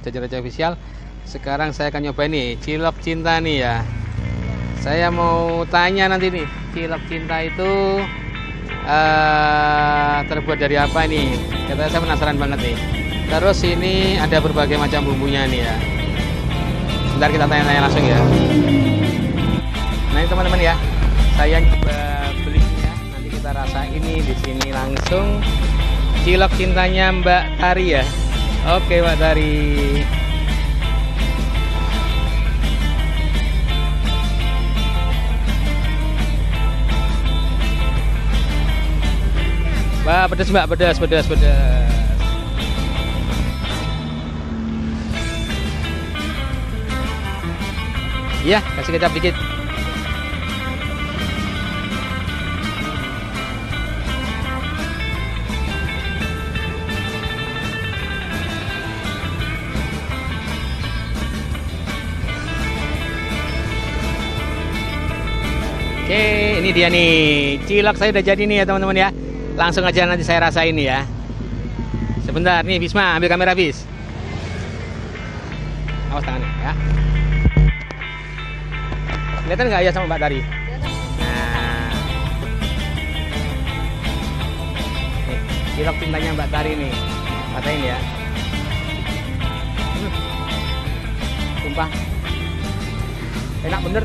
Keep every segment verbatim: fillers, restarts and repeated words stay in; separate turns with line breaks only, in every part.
Jajan Raja Official. Sekarang saya akan nyoba nih cilok cinta nih ya. Saya mau tanya nanti nih, cilok cinta itu uh, terbuat dari apa nih? Katanya saya penasaran banget nih. Terus ini ada berbagai macam bumbunya nih ya. Bentar kita tanya-tanya langsung ya. Nah ini teman-teman ya, saya coba belinya. Nanti kita rasa ini di sini langsung. Cilok cintanya Mbak Tari ya. Oke Mbak Tari. Mbak, pedas Mbak, pedas, pedas, pedas. Iya, kasih kecap dikit. Oke, ini dia nih. Cilok saya udah jadi nih ya teman-teman ya. Langsung aja nanti saya rasain nih ya. Sebentar nih Bisma, ambil kamera Bis. Awas tangannya ya. Kelihatan nggak ya sama Mbak Tari? Nah, nih, cilok cintanya Mbak Tari nih. Rasain ya. Hmm. Sumpah, enak bener.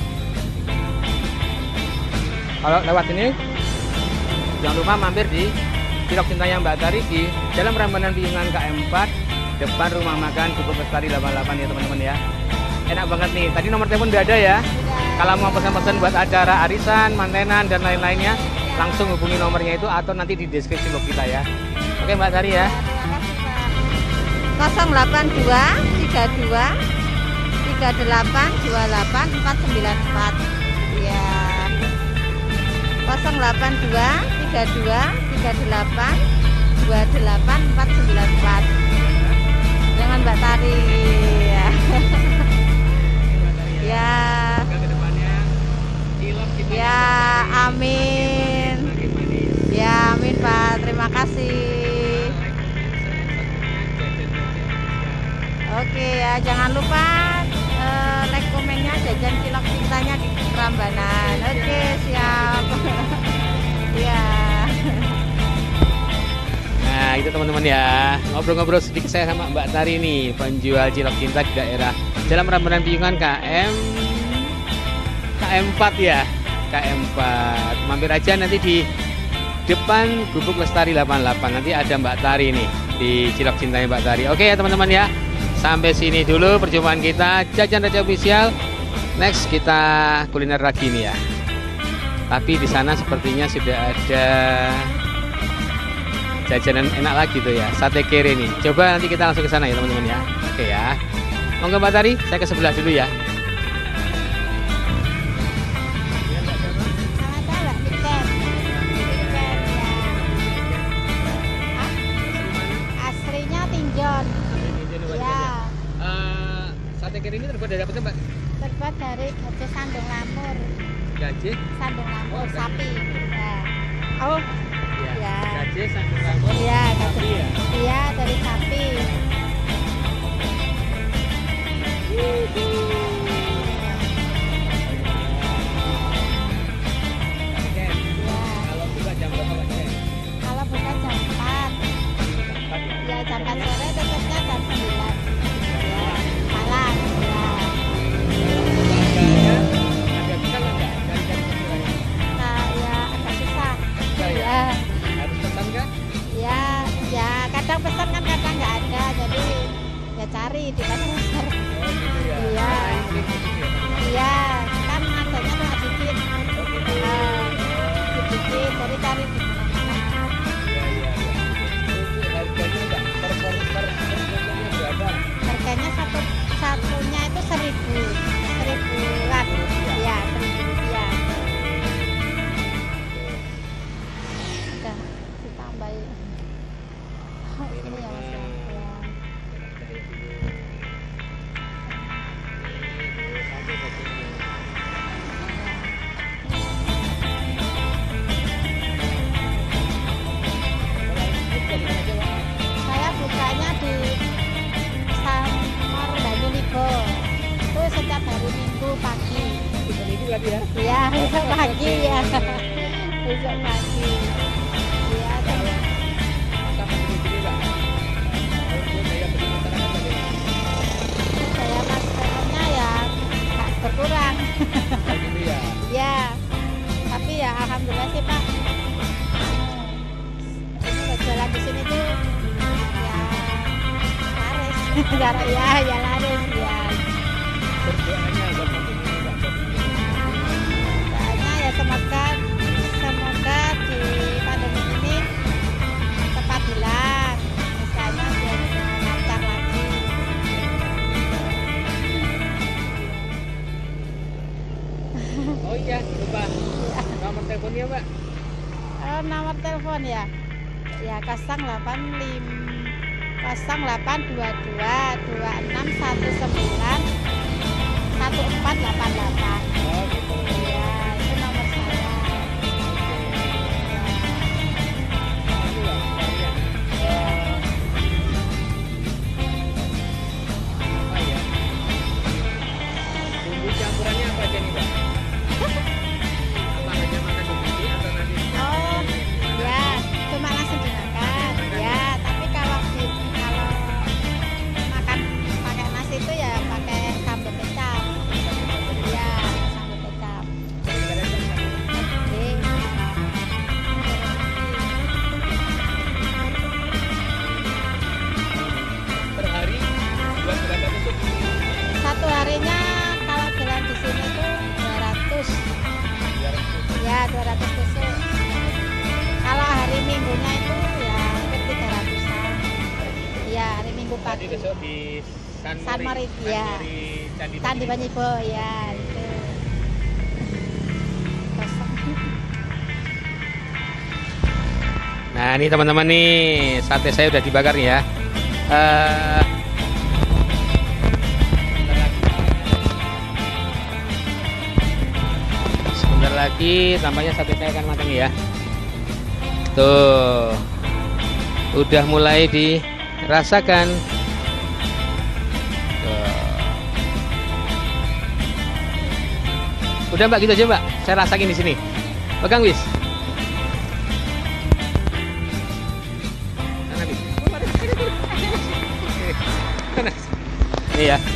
Kalau lewat ini, jangan lupa mampir di cilok cintanya Mbak Tari di Jalan Prambanan Piungan K M empat, depan rumah makan Gubuk Lestari delapan puluh delapan ya teman-teman ya. Enak banget nih. Tadi nomor telepon udah ada ya. Kalau mau pesan-pesan buat acara arisan, mantenan dan lain-lainnya, langsung hubungi nomornya itu atau nanti di deskripsi blog kita ya. Oke Mbak Tari ya.
nol delapan dua tiga dua tiga delapan dua delapan empat sembilan empat. Ya. nol delapan dua tiga dua tiga delapan dua delapan empat sembilan empat. Dengan Mbak Tari ya. Ya. Ya, amin. Ya, amin Pak. Terima kasih. Oke ya, jangan lupa uh, like komennya jajan cilok cintanya di Prambanan. Oke, siap. Ya.
Nah itu teman-teman ya, ngobrol-ngobrol sedikit saya sama Mbak Tari nih, penjual cilok cinta di daerah Jalan Prambanan Piungan K M K M empat ya, K M empat. Mampir aja nanti di depan Gubuk Lestari delapan puluh delapan. Nanti ada Mbak Tari nih di cilok cintanya Mbak Tari. Oke ya teman-teman ya, sampai sini dulu perjumpaan kita Jajan Raja Official. Next kita kuliner lagi nih ya. Tapi di sana sepertinya sudah ada jajanan enak lagi tuh ya, sate kere nih. Coba nanti kita langsung ke sana ya teman-teman ya. Oke ya. Monggo Mbak Tari, saya ke sebelah dulu ya.
Aslinya tinjon. Ya.
Uh, sate kere ini terbuat dari apa Mbak?
Terbuat dari gajah sandung lamur.
Gajah?
Sandung lamur
Oh,
sapi. Ya. Oh.
Ya.
Ya.
Gajah sandung lamur.
Iya,
sapi
gajah.
ya.
Iya, dari sapi.
Kalau buka jam berapa Mbak?
Kalau buka jam empat. Ya, jam empat sore tutupnya jam sembilan. Ya, malam. Ya.
Harganya agak susah nggak dari jam sembilan?
Nah, ya agak susah.
Susah ya?
Ya.
Harus pesan kah?
Ya, ya kadang pesan kan kadang nggak ada, jadi ya cari di pasar.
Oh gitu ya.
Iya.
berarti ya?
Iya, besok pagi ya. Besok pagi. Iya,
Kalau sama sini-sini Mbak, untuk daya beli masyarakat bagaimana?
saya maskernya ya nggak berkurang.
Oh gitu ya?
Iya, tapi ya alhamdulillah sih Pak. Ini berjualan di sini tuh ya laris. Cara ya, ya laris ya.
Berdoanya buat kampung ini Mbak, buat kampung ini.
Doanya ya semoga semoga di pandemi ini cepat hilang. Misalnya biar lancar lagi.
Oh iya, lupa nomor teleponnya Mbak.
Oh, nomor telepon ya. Ya nol delapan lima nol delapan dua dua dua enam satu sembilan satu empat delapan delapan.
Oh gitu.
Ya, itu nomor saya.
Ini Mbak, sekalian. Eh, apa ya? Bumbu campurannya apa aja nih Mbak? Apa hanya makan bumbu ini atau nanti?
Oh, ya, cuma langsung dimakan. Ya, tapi kalau di kalau makan pakai nasi itu ya pakai sambal kecap. Ya, sambal kecap.
Kadang-kadang Mbak,
Oke.
per hari buat berapa tusuk?
Satu harinya kalau jalan di sini tuh dua ratus.
dua ratus.
Ya, dua ratus tusuk. Kalau hari Minggunya itu ya hampir tiga ratusan. Ya, hari Minggu
Tadi
pagi.
besok di San
San
Mori,
Mori, ya.
San Mori Candi
Candi
Banyuwangi.
Banyibo, ya itu. Kosong.
Nah ini teman-teman nih, sate saya udah dibakar nih ya. Eh, sebentar lagi tampaknya sate saya akan matang ya. Tuh, udah mulai dirasakan. Tuh. Udah Mbak, gitu aja Mbak. Saya rasakin di sini. Pegang wis. Ini ya.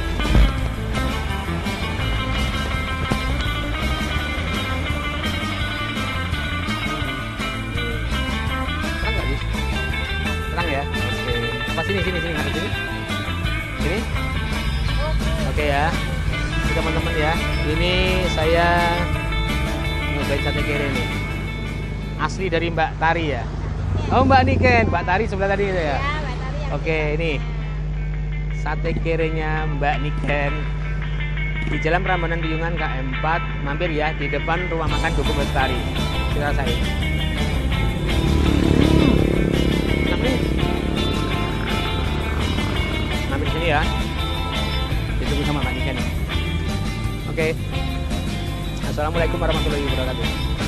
Terang nggak Bis? Terang ya. Oke. Apa sini sini sini ngadep sini. Sini. Oke ya. Ini teman-teman ya. Ini saya nyobain sate kere nih. Asli dari Mbak Tari ya. Oh Mbak Niken, Mbak Tari sebelah tadi itu ya.
Ya, Mbak Tari yang
Oke, ini sate kerenya Mbak Niken di Jalan Prambanan Piyungan K M empat. Mampir ya di depan rumah makan Gugum Lestari. Kita rasain. Mampir. Mampir sini ya. Ditunggu sama Mbak Niken. Oke. Assalamualaikum warahmatullahi wabarakatuh.